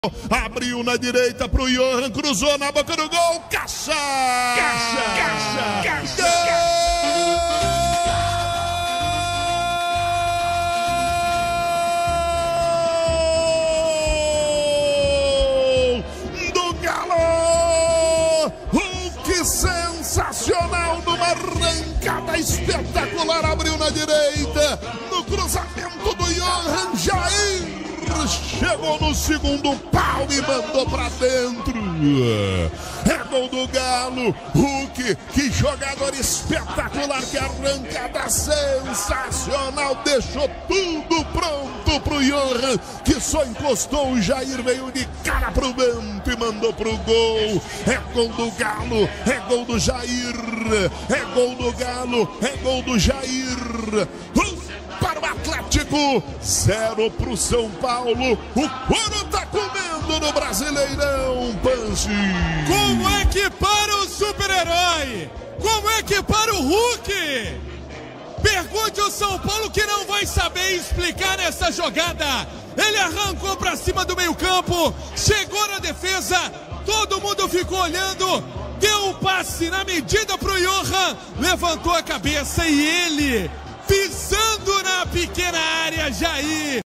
Abriu na direita pro Johan, cruzou na boca do gol, caixa! Gol do Galo! Que sensacional, numa arrancada espetacular, abriu na direita, no cruzamento do Johan, Jair chegou no segundo pau e mandou pra dentro. É gol do Galo. Hulk, que jogador espetacular, que arrancada sensacional, deixou tudo pronto pro Johan, que só encostou. O Jair veio de cara pro vento e mandou pro gol. É gol do Galo, é gol do Jair, é gol do Galo, é gol do Jair. Para o Atlético, 0 pro São Paulo. O couro tá comendo no Brasileirão, Panchi. Como é que para o super-herói? Como é que para o Hulk? Pergunte ao São Paulo, que não vai saber explicar essa jogada. Ele arrancou para cima do meio-campo, chegou na defesa, todo mundo ficou olhando, deu um passe na medida pro Johan, levantou a cabeça e ele, pisando na pequena área, Jair